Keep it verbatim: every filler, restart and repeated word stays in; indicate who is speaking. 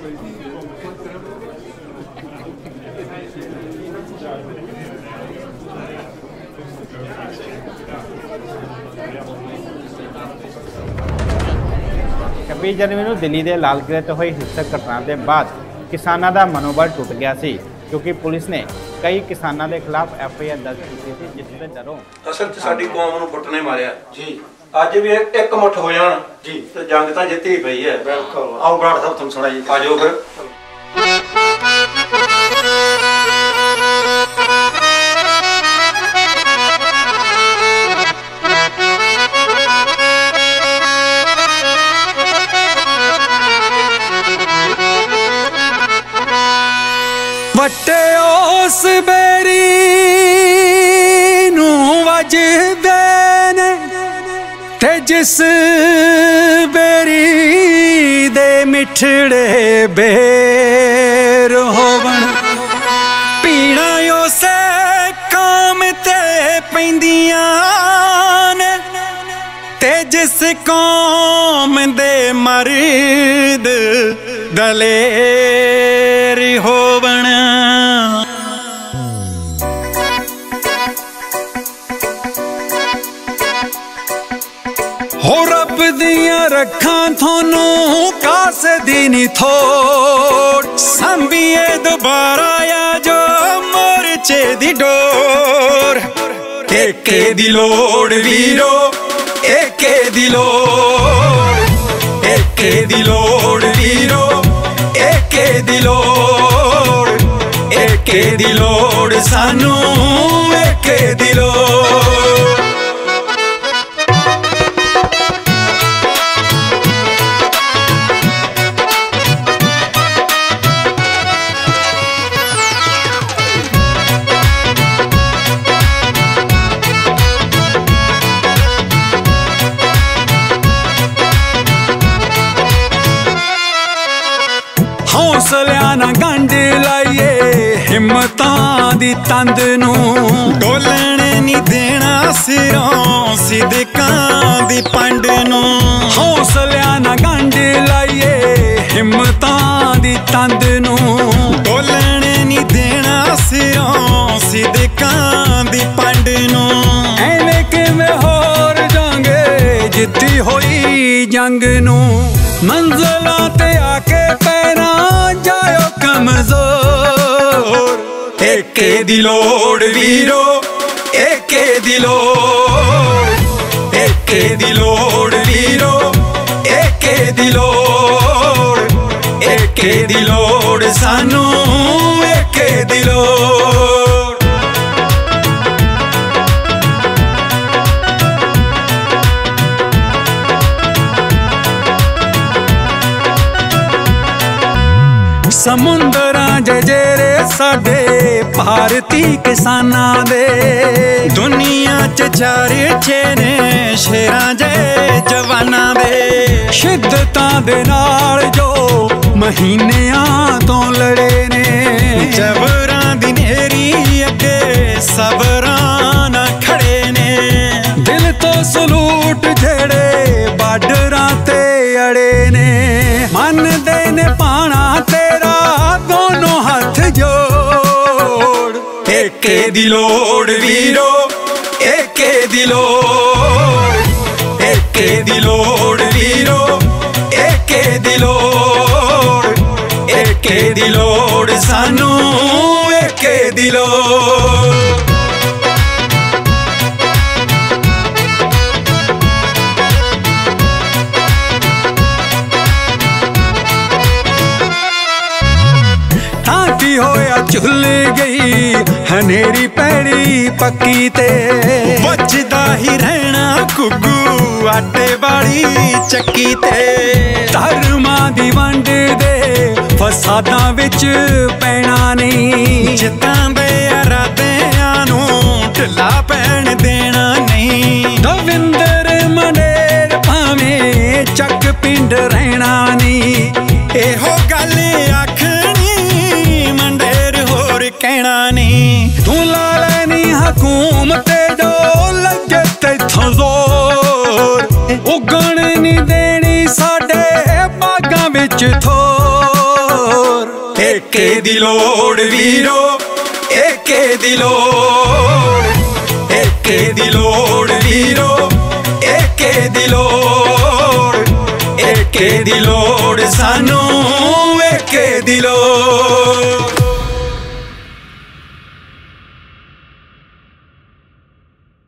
Speaker 1: छब्बीस जनवरी को दिल्ली के लाल किले तो हुई हिंसक घटना के बाद किसानों का मनोबल टुट गया सी, क्योंकि पुलिस ने कई किसानों के खिलाफ एफ आई आर दर्ज की थी, जिसके डरों
Speaker 2: असल च साडी कौम नूं पुट ने मारिया जी। अज भी एक, एक मुठ हो जाण जी तो जंग तां जित्ती पई है। बिल्कुल आओ बराड़ साहब तुम सुनाइए। आ जाओ फिर।
Speaker 3: वटे उस बेरी नूं वजदे ने ते जिस बेरी दे मिठड़े बेर होवन, पीड़ा उसे काम ते पैंदियां ने ते जिस कौम दे मर्द दलेर होवन। हो रब दियां रखां थोनू कासे दी नी थोड़, संभिए दोबारा या जो मोर्चे दी डोर। एके दी लोड़ वीरो एके दी लोड़, एके दी लोड़ वीरो एके दी लोड़, एके दी लोड़ सानू एके दी लोड़। हौसलियां ना गंढ लाइए हिम्मतां दी तंद नूं, डोलने नी देना सिरों सिदकां दी पंड नूं। हौसलियां ना गंढ लाइए हिम्मतां दी तंद नूं, डोलने नी देना सिरों सिदकां दी पंड नूं। ऐवें किवें होर जांगे जित्ती होई जंग नूं, मंजिलां ते आके पैना जायो कमजोर। एके दी लोड़ वीरो एके दी लोड़, एके दी लोड़ वीरो एके दी लोड़, एके दी लोड़ सानू एके दी लोड़। समुंदरां जजेरे साडे भारती किसानां दे, दुनिया च चर्चे ने शेरां जे जवानां दे। शिद्दतां दे नाल जो महीनियां तो लड़े ने, जबरां दी नेरी अगे सबरां ना खड़े ने। दिल तो सलूट जेड़े बार्डरां ते अड़े ने, मनदे ने पाना तेरा दोनों हाथ जोड़। एके दी लोड़ वीरो एके दी लोड़, एके दी लोड़ वीरो एके दी लोड़, एके दी लोड़ सानू एके दी लोड़। होया झुल गई हनेरी पैड़ी पक्की ते, बचदा ही रहना घुग्गू आटे वाली चक्की ते। धर्मां दी वंड दे फसादां विच पैना नहीं, जितां दे इरादियां नूं ढिला पैण देना नहीं। दविंदर मंडेर भावें चक पिंड रहना नहीं, एहो गल आखनी मंडेर होर कहना नहीं। तू ला लैनी हुकूमत जो लगे तैथों जोर, उगण नहीं देनी साडे बागां विच थोर। एके दी लोड़ वीरो एके दी लोड़ एके दी लोड़ वीरो एके दी लोड़ एके दी लोड़ सानू एके दी लोड़।